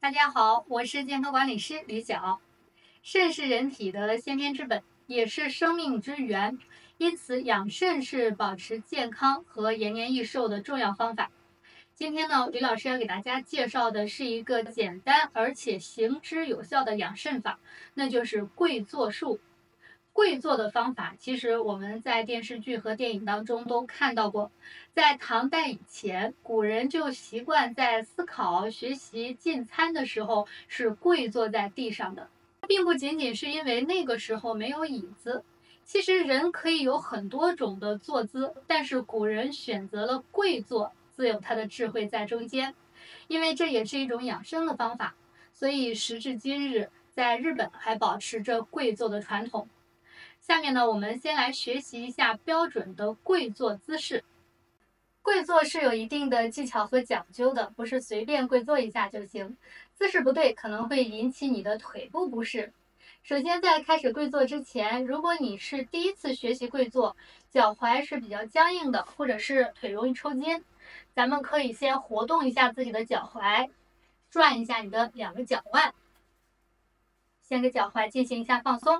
大家好，我是健康管理师李晓。肾是人体的先天之本，也是生命之源，因此养肾是保持健康和延年益寿的重要方法。今天呢，李老师要给大家介绍的是一个简单而且行之有效的养肾法，那就是跪坐术。跪坐的方法，其实我们在电视剧和电影当中都看到过。在唐代以前，古人就习惯在思考、学习、进餐的时候是跪坐在地上的，并不仅仅是因为那个时候没有椅子。其实人可以有很多种的坐姿，但是古人选择了跪坐，自有他的智慧在中间。因为这也是一种养生的方法，所以时至今日，在日本还保持着跪坐的传统。下面呢，我们先来学习一下标准的跪坐姿势。跪坐是有一定的技巧和讲究的，不是随便跪坐一下就行。姿势不对，可能会引起你的腿部不适。首先，在开始跪坐之前，如果你是第一次学习跪坐，脚踝是比较僵硬的，或者是腿容易抽筋，咱们可以先活动一下自己的脚踝，转一下你的两个脚腕，先给脚踝进行一下放松。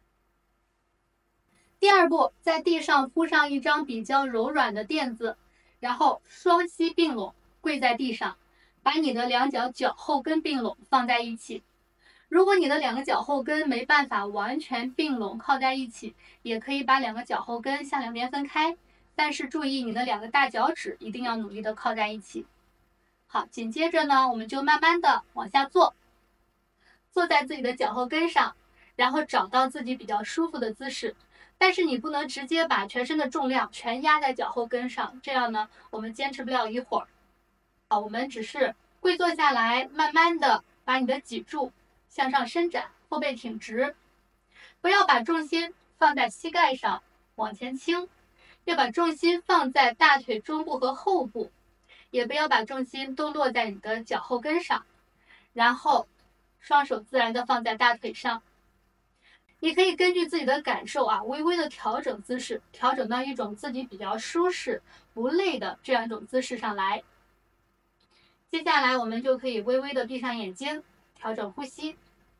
第二步，在地上铺上一张比较柔软的垫子，然后双膝并拢，跪在地上，把你的两脚脚后跟并拢放在一起。如果你的两个脚后跟没办法完全并拢靠在一起，也可以把两个脚后跟向两边分开，但是注意你的两个大脚趾一定要努力的靠在一起。好，紧接着呢，我们就慢慢的往下坐，坐在自己的脚后跟上，然后找到自己比较舒服的姿势。但是你不能直接把全身的重量全压在脚后跟上，这样呢，我们坚持不了一会儿。好，我们只是跪坐下来，慢慢的把你的脊柱向上伸展，后背挺直，不要把重心放在膝盖上，往前倾，要把重心放在大腿中部和后部，也不要把重心都落在你的脚后跟上，然后双手自然的放在大腿上。你可以根据自己的感受微微的调整姿势，调整到一种自己比较舒适、不累的这样一种姿势上来。接下来我们就可以微微的闭上眼睛，调整呼吸。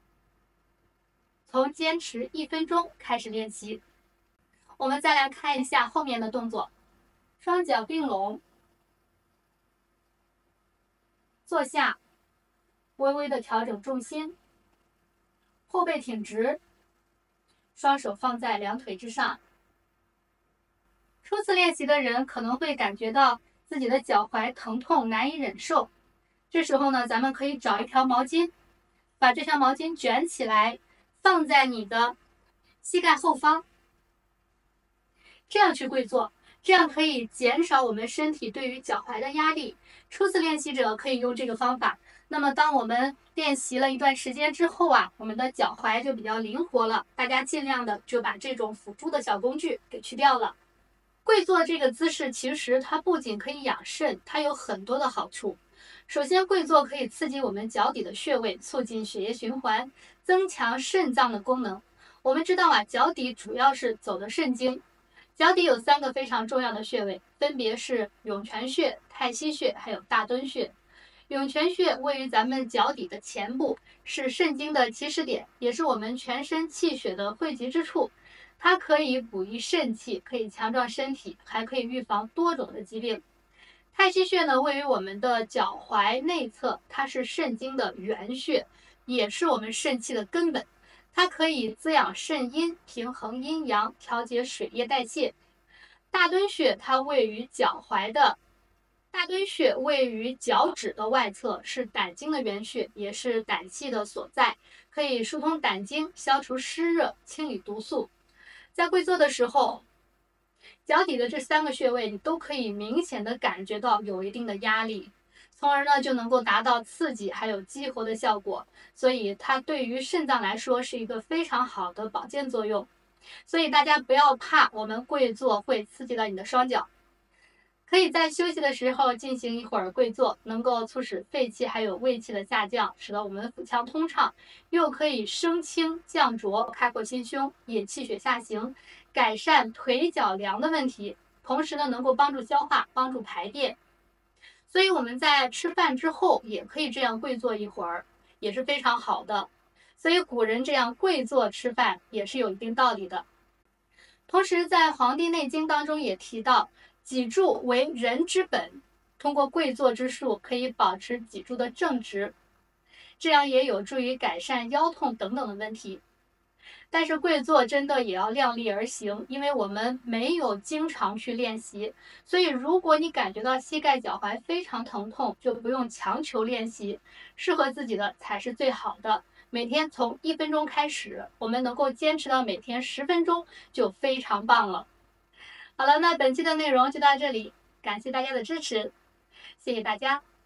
从坚持1分钟开始练习。我们再来看一下后面的动作，双脚并拢，坐下，微微的调整重心，后背挺直。双手放在两腿之上。初次练习的人可能会感觉到自己的脚踝疼痛难以忍受，这时候呢，咱们可以找一条毛巾，把这条毛巾卷起来，放在你的膝盖后方，这样去跪坐，这样可以减少我们身体对于脚踝的压力。初次练习者可以用这个方法。那么当我们练习了一段时间之后我们的脚踝就比较灵活了，大家尽量的就把这种辅助的小工具给去掉了。跪坐这个姿势其实它不仅可以养肾，它有很多的好处。首先，跪坐可以刺激我们脚底的穴位，促进血液循环，增强肾脏的功能。我们知道脚底主要是走的肾经，脚底有3个非常重要的穴位，分别是涌泉穴、太溪穴还有大敦穴。涌泉穴位于咱们脚底的前部，是肾经的起始点，也是我们全身气血的汇集之处。它可以补益肾气，可以强壮身体，还可以预防多种的疾病。太溪穴呢，位于我们的脚踝内侧，它是肾经的原穴，也是我们肾气的根本。它可以滋养肾阴，平衡阴阳，调节水液代谢。大敦穴它位于脚踝的大敦穴位于脚趾的外侧，是胆经的原穴，也是胆气的所在，可以疏通胆经，消除湿热，清理毒素。在跪坐的时候，脚底的这3个穴位你都可以明显的感觉到有一定的压力，从而呢就能够达到刺激还有激活的效果，所以它对于肾脏来说是一个非常好的保健作用。所以大家不要怕我们跪坐会刺激到你的双脚，可以在休息的时候进行一会儿跪坐，能够促使肺气还有胃气的下降，使得我们腹腔通畅，又可以升清降浊，开阔心胸，引气血下行，改善腿脚凉的问题，同时呢能够帮助消化，帮助排便。 所以我们在吃饭之后也可以这样跪坐一会儿，也是非常好的。所以古人这样跪坐吃饭也是有一定道理的。同时，在《黄帝内经》当中也提到，脊柱为人之本，通过跪坐之术可以保持脊柱的正直，这样也有助于改善腰痛等等的问题。但是跪坐真的也要量力而行，因为我们没有经常去练习，所以如果你感觉到膝盖脚踝非常疼痛，就不用强求练习，适合自己的才是最好的。每天从1分钟开始，我们能够坚持到每天10分钟就非常棒了。好了，那本期的内容就到这里，感谢大家的支持，谢谢大家。